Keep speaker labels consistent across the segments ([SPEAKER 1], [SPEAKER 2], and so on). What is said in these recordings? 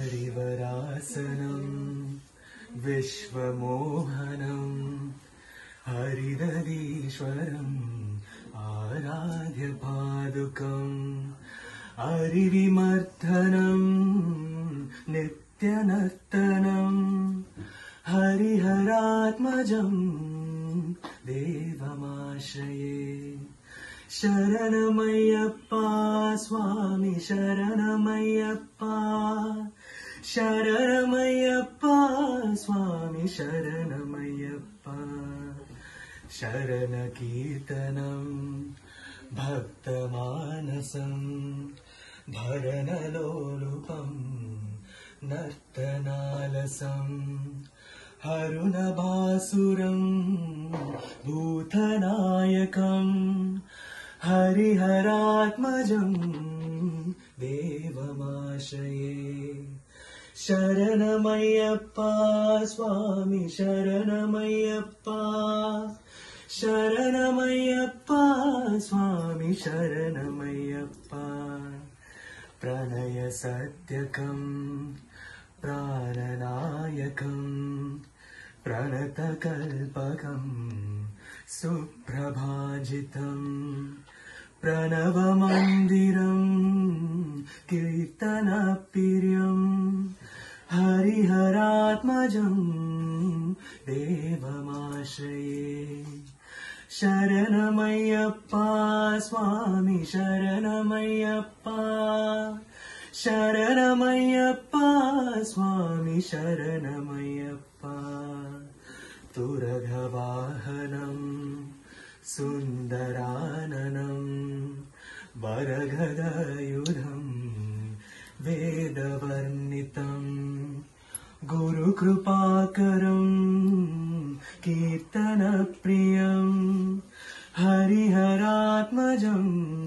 [SPEAKER 1] हरिवरासनं विश्वमोहनं हरिदधीश्वरम् आराध्य पादुकम् हरिविमर्दनं नित्यनर्तनं हरिहरात्मजं देवमाश्रये। शरणमय्यप्पा स्वामी शरणमय्यप्पा, शरणमय्यप्पा स्वामी शरणमय्यप्पा। शरणकीर्तनं भक्तमानसं भरणलोलुपं नर्तनालसं हरुणभासुरं भूतनायकं हरिहरात्मजं देवमाश्रये। शरणमय्यप्पा स्वामी शरणमय्यप्पा, शरणमय्यप्पा स्वामी शरणमय्यप्पा। प्रणयसत्यकं प्राणनायकं प्रणतकल्पकं सुप्रभाजितं प्रणवमन्दिरं कीर्तनप्रियं हरिहरात्मजं देवमाश्रये। शरणमय्यप्पा स्वामी शरणमय्यप्पा, शरणमय्यप्पा स्वामी शरणमय्यप्पा। तुरगवाहनं सुन्दराननं वरगदायुधं वेदवर्णितं गुरुकृपाकरं कीर्तनप्रियं हरिहरात्मजं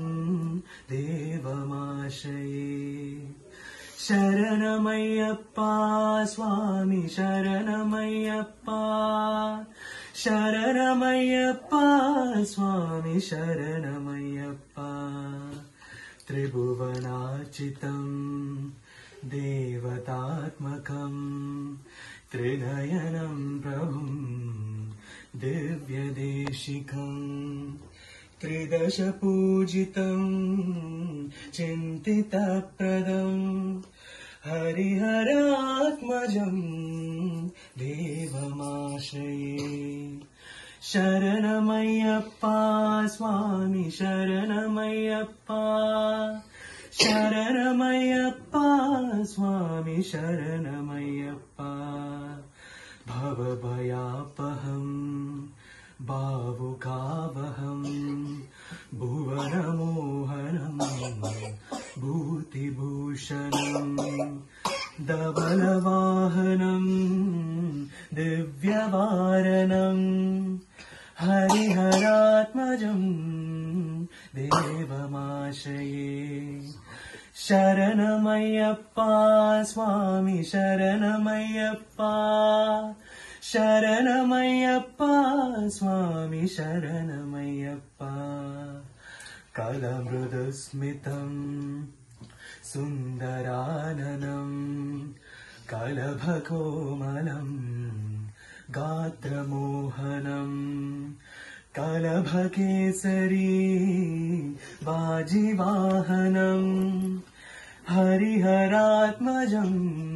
[SPEAKER 1] देवमाश्रये। शरणमय्यप्पा स्वामी शरणमय्यप्पा, शरणमय्यप्पा स्वामी शरणमय्यप्पा। त्रिभुवनार्चितं देवतात्मकं त्रिनयनं प्रभुं दिव्यदेशिकं त्रिदशपूजितं चिन्तितप्रदं हरिहरात्मजं देवमाश्रये। शरणमय्यप्पा स्वामी शरणमय्यप्पा, शरणमय्यप्पा स्वामी शरणमय्यप्पा। भवभयापहं भावुकावहं भुवनमोहनं भूतिभूषणं धवलवाहनं दिव्यवारणं हरिहरात्मजं देवमाश्रये। शरणमय्यप्पा स्वामी शरणमय्यप्पा, शरणमय्यप्पा स्वामी शरणमय्यप्पा। कलमृदुस्मितं सुन्दराननं कलभकोमलं गात्रमोहनं कलभकेसरी वाजिवाहनं हरिहरात्मजं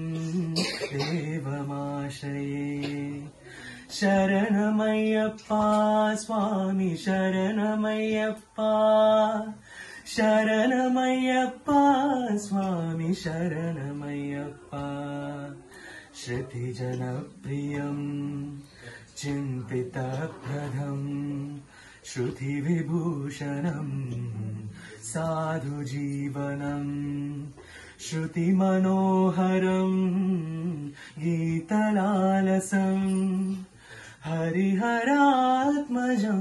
[SPEAKER 1] देवमाश्रये। शरणमय्यप्पा स्वामी शरणमय्यप्पा, शरणमय्यप्पा स्वामी शरणमय्यप्पा। श्रुतिजनप्रियं चिन्तितप्रदं श्रुतिविभूषणं साधुजीवनं श्रुतिमनोहरं गीतलालसं हरिहरात्मजं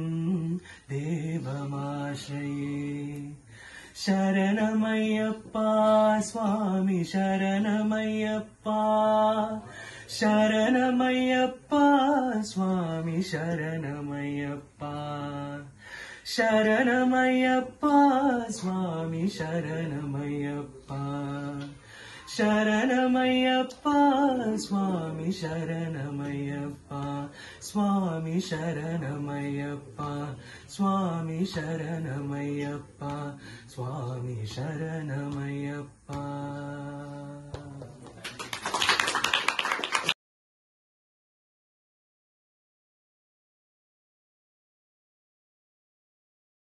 [SPEAKER 1] देवमाश्रये। शरणमय्यप्पा स्वामी शरणमय्यप्पा, शरणमय्यप्पा स्वामी शरणमय्यप्पा। शरणमय्यप्पा स्वामी शरणमय्यप्पा, ಶರಣಮಯ್ಯಪ್ಪ ಸ್ವಾಮಿ ಶರಣಮಯ್ಯಪ್ಪ ಸ್ವಾಮಿ ಶರಣಮಯ್ಯಪ್ಪ ಸ್ವಾಮಿ ಶರಣಮಯ್ಯಪ್ಪ ಸ್ವಾಮಿ ಶರಣಮಯ್ಯಪ್ಪ